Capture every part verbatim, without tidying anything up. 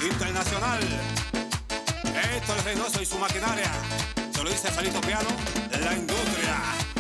internacional. Esto es Reynoso y su maquinaria. Se lo dice Felito Piano, la industria.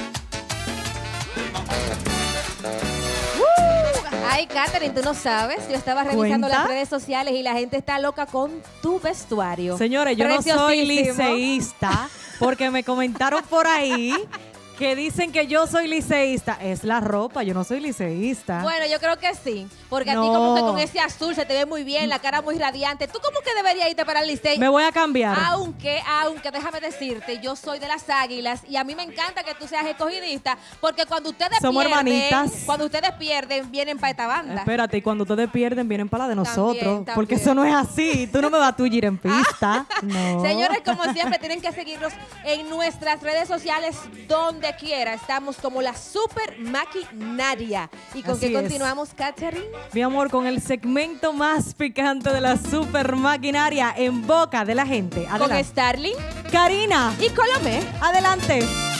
Ay, Katherine, tú no sabes. Yo estaba revisando ¿Cuenta? las redes sociales y la gente está loca con tu vestuario. Señores, yo no soy liceísta porque me comentaron por ahí que dicen que yo soy liceísta. Es la ropa, yo no soy liceísta. Bueno, yo creo que sí. Porque a ti No. como que con ese azul se te ve muy bien, la cara muy radiante. ¿Tú como que deberías irte para el liceo? Me voy a cambiar. Aunque, aunque, déjame decirte, yo soy de las Águilas y a mí me encanta que tú seas escogidista porque cuando ustedes Somos pierden, hermanitas. cuando ustedes pierden, vienen para esta banda. Espérate, y cuando ustedes pierden, vienen para la de nosotros. También, Porque también. eso no es así. Tú no me vas a tullir en pista. No. Señores, como siempre, tienen que seguirnos en nuestras redes sociales donde quiera. Estamos como la Super Maquinaria. ¿Y con Así qué es. continuamos, Katherine? Mi amor, con el segmento más picante de la super maquinaria en boca de la gente. Con Adelante. Starling Karina. y Colomé. Adelante.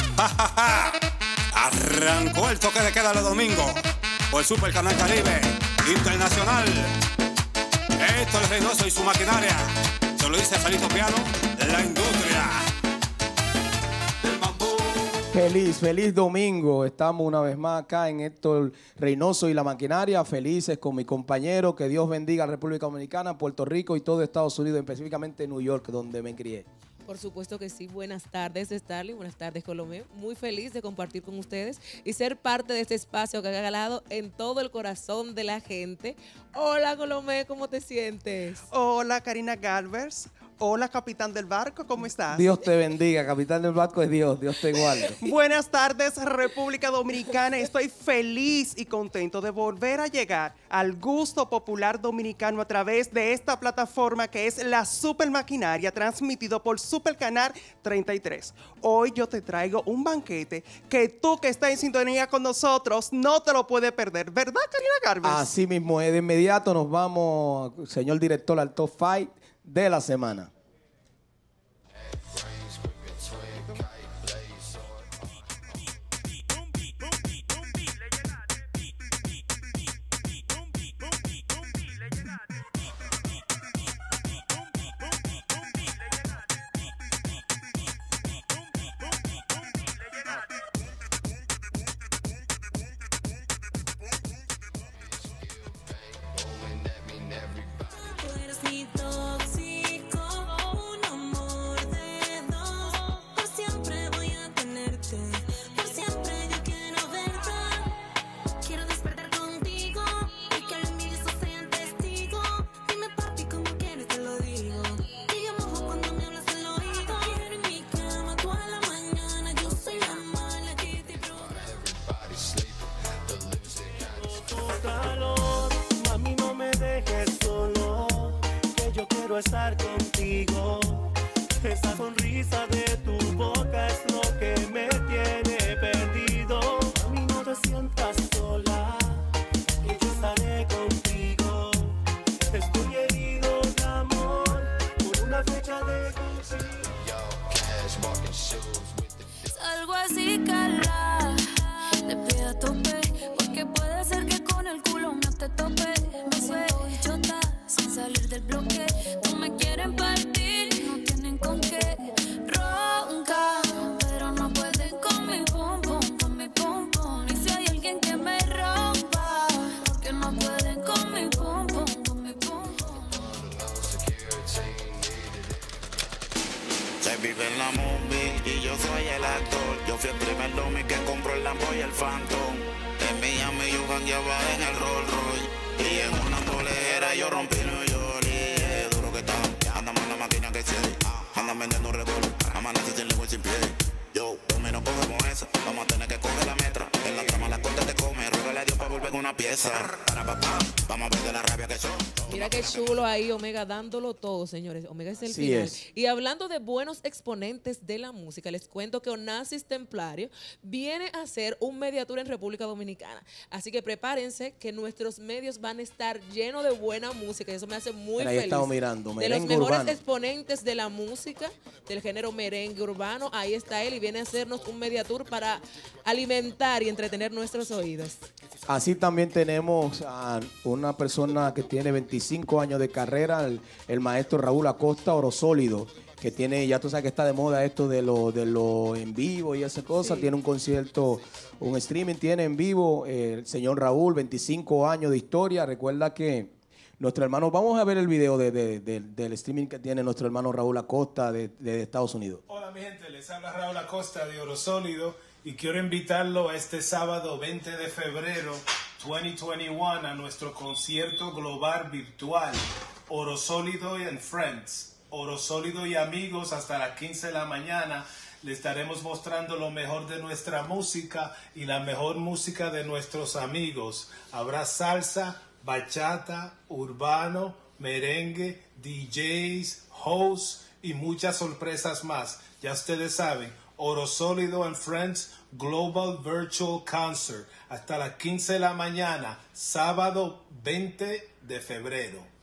Arrancó el toque de queda los domingos por Super Canal Caribe Internacional. Esto es Reynoso y su maquinaria. Se lo dice Felito Piano, la industria. Feliz, feliz domingo. Estamos una vez más acá en Héctor Reynoso y la maquinaria. Felices con mi compañero. Que Dios bendiga a la República Dominicana, Puerto Rico y todo Estados Unidos, específicamente New York, donde me crié. Por supuesto que sí. Buenas tardes, Starling. Buenas tardes, Colomé. Muy feliz de compartir con ustedes y ser parte de este espacio que ha galado en todo el corazón de la gente. Hola, Colomé, ¿cómo te sientes? Hola, Karina Galvez. Hola, capitán del barco, ¿cómo estás? Dios te bendiga, capitán del barco es Dios. Dios te guarde. Buenas tardes, República Dominicana. Estoy feliz y contento de volver a llegar al gusto popular dominicano a través de esta plataforma que es la Super Maquinaria, transmitido por Super Canal treinta y tres. Hoy yo te traigo un banquete que tú que estás en sintonía con nosotros no te lo puedes perder, ¿verdad, Karina Galvez? Así mismo es. De inmediato nos vamos, señor director, al top five de la semana. Estar contigo, esa sonrisa de tu boca es lo que me tiene perdido. A mí no te sientas sola, que yo estaré contigo. Estoy herido de amor por una fecha de Salgo así, cala, te pido a tope, porque puede ser que con el culo no te tope. Me siento bichota sin salir del bloque. Me quieren partir, no tienen con qué roncar, pero no pueden con mi pum pum, con mi pum pum. Y si hay alguien que me rompa, porque no pueden con mi pum pum, con mi pum pum. Se vive en la movie y yo soy el actor. Yo fui el primer domi que compró el Lambo y el Phantom. En Miami yo jangueaba en el Rolls Royce y en una bolera yo rompí New York. Andamos en la máquina que se andan vendiendo un revólver, amanece sin lengua y sin pie. Yo, domino cogemos esa, vamos a tener que coger la metra. En la trama la corte te come, ruégale a Dios para volver con una pieza. Para papá, vamos a ver de la rabia que son. Mira qué chulo ahí, Omega dándolo todo, señores. Omega es el Sí final. es. Y hablando de buenos exponentes de la música, les cuento que Onassis Templario viene a hacer un media tour en República Dominicana. Así que prepárense que nuestros medios van a estar llenos de buena música. Y eso me hace muy Mira, ahí feliz. estamos mirando, de los merengue mejores urbano. exponentes de la música, del género merengue urbano. Ahí está él y viene a hacernos un media tour para alimentar y entretener nuestros oídos. Así también tenemos a una persona que tiene veinticinco veinticinco años de carrera, el, el maestro Raúl Acosta, Oro Sólido, que tiene, ya tú sabes que está de moda esto de lo, de lo en vivo y esa cosa. Sí. Tiene un concierto, un streaming, tiene en vivo eh, el señor Raúl, veinticinco años de historia. Recuerda que nuestro hermano, vamos a ver el video de, de, de, del streaming que tiene nuestro hermano Raúl Acosta de, de Estados Unidos. Hola mi gente, les habla Raúl Acosta de Oro Sólido y quiero invitarlo a este sábado veinte de febrero dos mil veintiuno a nuestro concierto global virtual Oro Sólido and Friends. Oro Sólido y amigos, hasta las quince de la mañana le estaremos mostrando lo mejor de nuestra música y la mejor música de nuestros amigos. Habrá salsa, bachata, urbano, merengue, D Js, hosts y muchas sorpresas más. Ya ustedes saben, Oro Sólido and Friends Global Virtual Concert hasta las quince de la mañana, sábado veinte de febrero.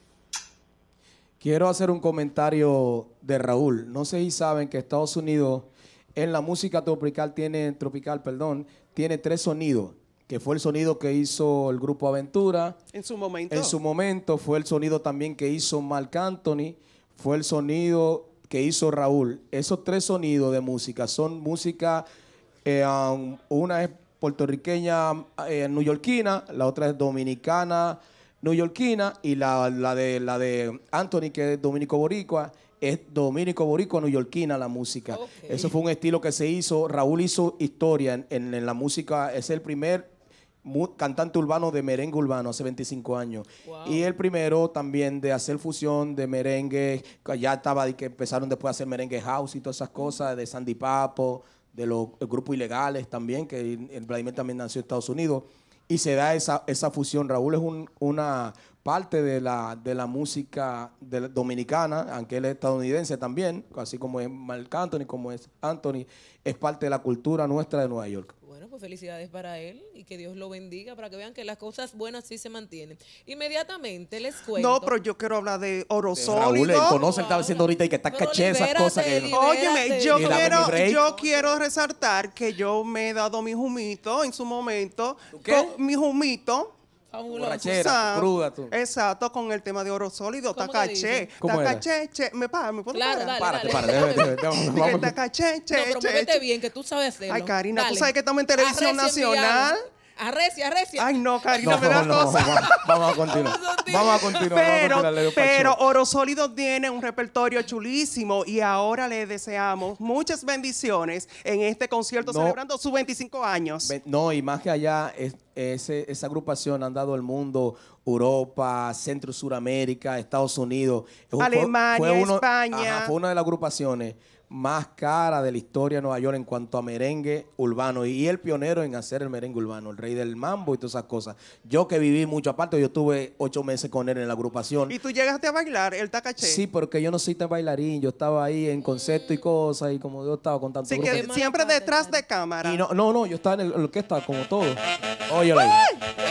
Quiero hacer un comentario de Raúl. No sé si saben que Estados Unidos en la música tropical tiene, tropical, perdón, tiene tres sonidos, que fue el sonido que hizo el grupo Aventura. En su momento. En su momento fue el sonido también que hizo Marc Anthony, fue el sonido que hizo Raúl. Esos tres sonidos de música son música, eh, um, una es puertorriqueña, eh, neoyorquina, la otra es dominicana, neoyorquina, y la, la, de, la de Anthony, que es dominico boricua, es dominico boricua neoyorquina la música. Okay. Eso fue un estilo que se hizo. Raúl hizo historia en, en, en la música. Es el primer cantante urbano de merengue urbano hace veinticinco años. Wow. Y el primero también de hacer fusión de merengue. Ya estaba, que empezaron después a hacer merengue house y todas esas cosas, de Sandy Papo, de los grupos ilegales también, que el Vladimir también nació en Estados Unidos. Y se da esa, esa fusión. Raúl es un, una parte de la, de la música de la dominicana, aunque él es estadounidense también, así como es Marc Anthony, como es Anthony, es parte de la cultura nuestra de Nueva York. Bueno, pues felicidades para él y que Dios lo bendiga para que vean que las cosas buenas sí se mantienen. Inmediatamente les cuento. No, pero yo quiero hablar de Oro de Sólido. Raúl, él conoce, él estaba diciendo ahorita y que está caché esas cosas. Que Óyeme, yo quiero, yo quiero resaltar que yo me he dado mi humito en su momento. ¿Qué? Con mi humito. Borrachera, cruda tú. Exacto, con el tema de Oro Sólido. Tacaché. Tacaché, che. ¿Me para? ¿Me puedo claro, parar? Dale, párate, dale, párate. Vamos. Tacaché, che, no, pero che, muévete che. bien, que tú sabes hacerlo. Ay, Karina, dale. tú sabes que estamos en televisión Arrecia, nacional. Arrecia, arrecia. Ay, no, Karina, No, me da no, cosa. no, vamos a continuar. Vamos a continuar. Pero, vamos a continuar, pero Oro Sólido tiene un repertorio chulísimo y ahora le deseamos muchas bendiciones en este concierto No. celebrando sus veinticinco años. Ve- No, y más que allá, es, ese, esa agrupación han dado al mundo, Europa, Centro, Suramérica, Estados Unidos. Fue- Alemania, uno- España. Ajá, fue una de las agrupaciones más caras de la historia de Nueva York en cuanto a merengue urbano. Y el pionero en hacer el merengue urbano, el rey del mambo y todas esas cosas. Yo que viví mucho aparte, yo estuve ocho meses con él en la agrupación. ¿Y tú llegaste a bailar el tacaché? Sí, porque yo no soy tan bailarín, yo estaba ahí en concepto y cosas, y como yo estaba con tanto Sí, grupo. que siempre detrás de cámara. Y no, no, no, yo estaba en el- en la orquesta como todo. Óyelo ahí.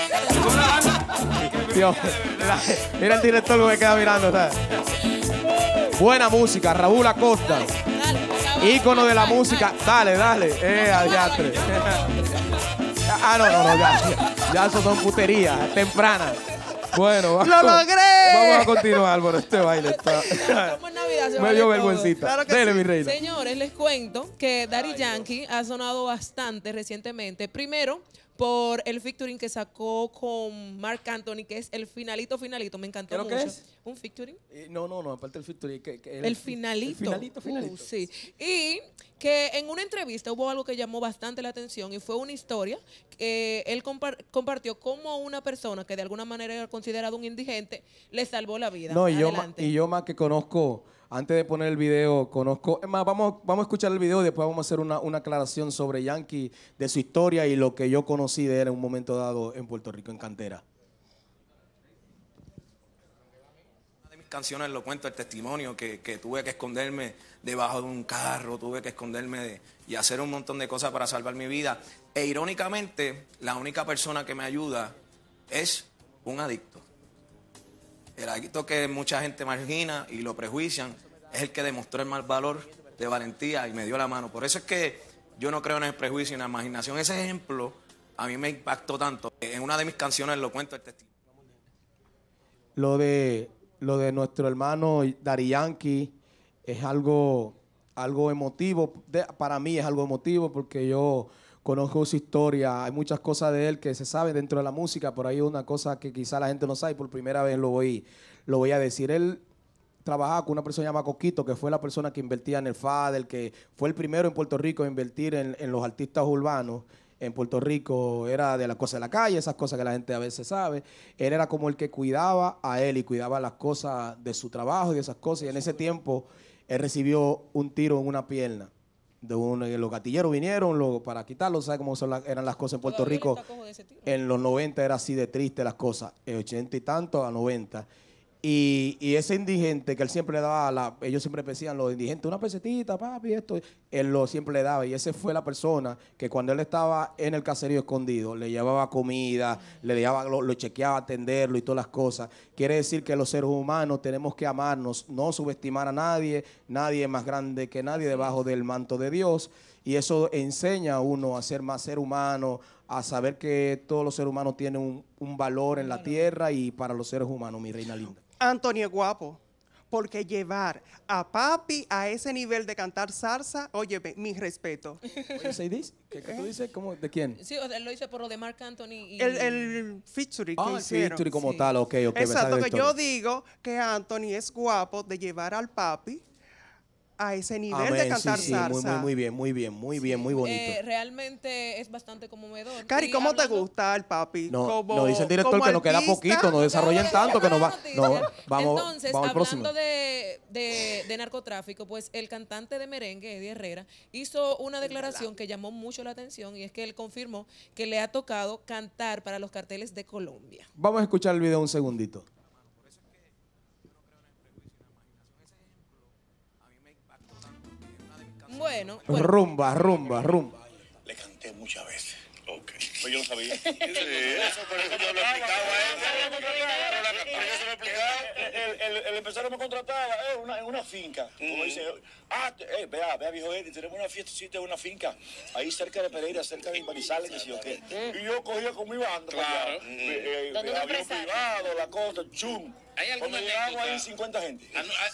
Dios, mira, mira el director que me queda mirando. ¿Sabes? Buena música, Raúl Acosta. Ícono de la música. Dale, dale. Eh, adiantre. Ah, no, no, no, ya. Ya, ya eso son puterías tempranas. Bueno, vamos, ¡Lo logré! vamos a continuar por este baile. Está. Como en Navidad se Me vale dio todo. vergüencita. Claro que Dele, sí. mi reina. Señores, les cuento que Daddy Yankee ha sonado bastante recientemente. Primero, por el featuring que sacó con Marc Anthony, que es el finalito, finalito. Me encantó ¿Qué es lo mucho. que es? Un featuring. Eh, No, no, no, aparte del featuring. Que, que El finalito. El finalito, finalito. Uh, sí. Y que en una entrevista hubo algo que llamó bastante la atención y fue una historia que él compar- compartió cómo una persona que de alguna manera era considerado un indigente le salvó la vida. No, y yo, ma- Adelante. y yo más que conozco, antes de poner el video, conozco, es más, vamos, vamos a escuchar el video y después vamos a hacer una, una aclaración sobre Yankee, de su historia y lo que yo conocí de él en un momento dado en Puerto Rico, en Cantera. Una de mis canciones lo cuento, el testimonio que, que tuve que esconderme debajo de un carro, tuve que esconderme de- y hacer un montón de cosas para salvar mi vida. E irónicamente, la única persona que me ayuda es un adicto. El adicto que mucha gente margina y lo prejuician es el que demostró el mal valor de valentía y me dio la mano. Por eso es que yo no creo en el prejuicio y en la imaginación. Ese ejemplo a mí me impactó tanto. En una de mis canciones lo cuento, el testimonio. lo de, lo de nuestro hermano Daddy Yankee es algo, algo emotivo. De, para mí es algo emotivo porque yo conozco su historia. Hay muchas cosas de él que se saben dentro de la música, pero hay una cosa que quizá la gente no sabe y por primera vez lo voy, lo voy a decir. Él trabajaba con una persona llamada Coquito, que fue la persona que invertía en el F A D, el que fue el primero en Puerto Rico en invertir en, en los artistas urbanos. En Puerto Rico era de las cosas de la calle, esas cosas que la gente a veces sabe. Él era como el que cuidaba a él y cuidaba las cosas de su trabajo y de esas cosas. Y en ese tiempo él recibió un tiro en una pierna. De un, los gatilleros vinieron lo, para quitarlo. ¿Sabes cómo son la, eran las cosas en Puerto Rico? En los noventa era así de triste las cosas. En ochenta y tanto a noventa. Y, y ese indigente que él siempre le daba, la, ellos siempre decían, los indigentes, una pesetita, papi, esto, él lo siempre le daba. Y ese fue la persona que cuando él estaba en el caserío escondido, le llevaba comida, le llevaba, lo, lo chequeaba, atenderlo y todas las cosas. Quiere decir que los seres humanos tenemos que amarnos, no subestimar a nadie, nadie es más grande que nadie debajo del manto de Dios. Y eso enseña a uno a ser más ser humano, a saber que todos los seres humanos tienen un, un valor en la tierra y para los seres humanos, mi reina linda. Anthony es guapo, porque llevar a papi a ese nivel de cantar salsa, oye, mi respeto. Oye, ¿say this? ¿Qué, qué tú dices? ¿Cómo? ¿De quién? Sí, o sea, él lo hice por lo de Marc Anthony. Y... El, el featuring que ah, el hicieron. featuring como sí. tal, ok, ok. Exacto, que yo digo que Anthony es guapo de llevar al papi a ese nivel Amén, de cantar sí, sí, salsa. Muy, muy, muy bien, muy bien, muy bien, muy bonito. Eh, realmente es bastante conmovedor. Cari, Y ¿cómo hablando... te gusta el papi? No, como, no dice el director que nos queda poquito, no desarrollen tanto que nos va. No, vamos, Entonces, vamos al próximo. hablando de, de, de narcotráfico, pues el cantante de merengue, Eddie Herrera, hizo una declaración que llamó mucho la atención y es que él confirmó que le ha tocado cantar para los carteles de Colombia. Vamos a escuchar el video un segundito. Bueno, bueno. Rumba, rumba, rumba. Le canté muchas veces. Ok. Pues yo no sabía. Sí, eso, pero eso yo lo explicaba a él. Pero eso lo explicaba. El, el, el empresario me contrataba eh, una, en una finca. Como dice, ah, eh, vea, vea, viejo Eddie, tenemos una fiestecita en una finca. Ahí cerca de Pereira, cerca de Manizales, que sí, ok. Y yo cogía con mi banda. Claro. Eh, eh, avión privado, la cosa, chum. Cuando llegamos ahí cincuenta gente.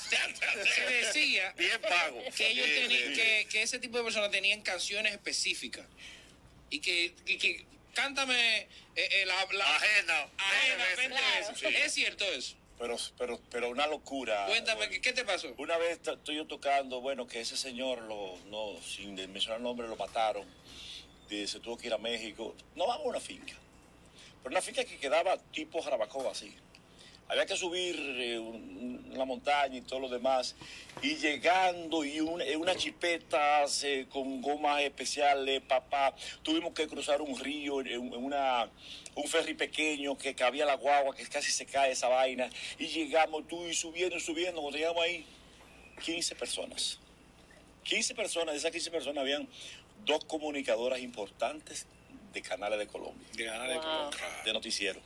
Se decía bien pago. Que, ellos tenían, que, que ese tipo de personas tenían canciones específicas y que, que, que cántame eh, eh, la, la ajena. Ajena, veinte veces. Sí. ¿Es cierto eso? Pero, pero, pero una locura. Cuéntame, ¿qué, ¿qué te pasó? Una vez estoy yo tocando, bueno, que ese señor, lo, no, sin mencionar el nombre, lo mataron. Y se tuvo que ir a México. No vamos a una finca. Pero una finca que quedaba tipo Jarabacoa, así. Había que subir eh, un, la montaña y todo lo demás. Y llegando y un, eh, unas chipetas eh, con gomas especiales, papá. Tuvimos que cruzar un río en, en una, un ferry pequeño que cabía la guagua, que casi se cae esa vaina. Y llegamos tú y subiendo y subiendo. Cuando llegamos ahí, quince personas. quince personas, de esas quince personas habían dos comunicadoras importantes de Canales de Colombia. De Canales de Colombia. De noticiero.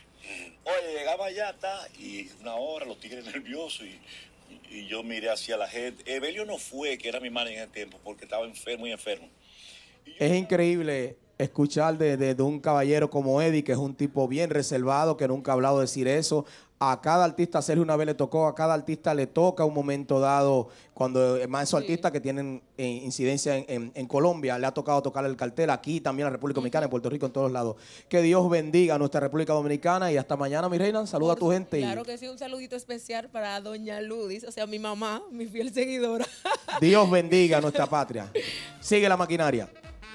Oye, llegaba allá, está, y una hora, los tigres nerviosos, y, y, y yo miré hacia la gente. Evelio no fue, que era mi manager en ese tiempo, porque estaba enfermo, muy enfermo. Yo... Es increíble escuchar de, de, de un caballero como Eddie, que es un tipo bien reservado, que nunca ha hablado de decir eso. A cada artista, Sergio una vez le tocó, a cada artista le toca un momento dado, cuando más esos sí. artistas que tienen eh, incidencia en, en, en Colombia, le ha tocado tocar el cartel aquí, también en la República Dominicana, en Puerto Rico, en todos lados. Que Dios bendiga a nuestra República Dominicana y hasta mañana, mi reina. Saluda Por, a tu gente. Claro y... que sí, un saludito especial para doña Ludis, o sea, mi mamá, mi fiel seguidora. Dios bendiga a nuestra patria. Sigue la maquinaria.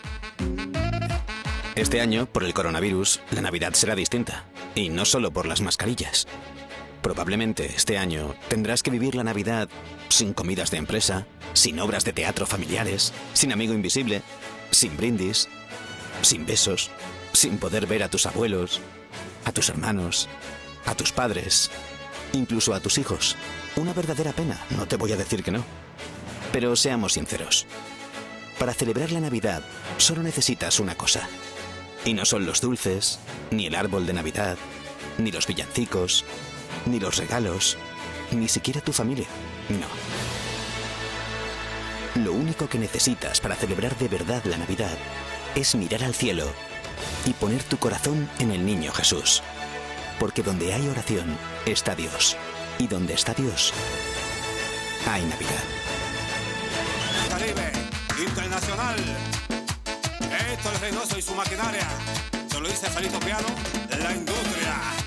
Este año, por el coronavirus, la Navidad será distinta. Y no solo por las mascarillas. Probablemente este año tendrás que vivir la Navidad sin comidas de empresa, sin obras de teatro familiares, sin amigo invisible, sin brindis, sin besos, sin poder ver a tus abuelos, a tus hermanos, a tus padres, incluso a tus hijos. Una verdadera pena, no te voy a decir que no. Pero seamos sinceros. Para celebrar la Navidad solo necesitas una cosa. Y no son los dulces, ni el árbol de Navidad, ni los villancicos, ni los regalos, ni siquiera tu familia. No. Lo único que necesitas para celebrar de verdad la Navidad es mirar al cielo y poner tu corazón en el niño Jesús. Porque donde hay oración, está Dios. Y donde está Dios, hay Navidad. Caribe Internacional. Héctor Reynoso y su maquinaria. Se lo dice Felito Piano, la industria.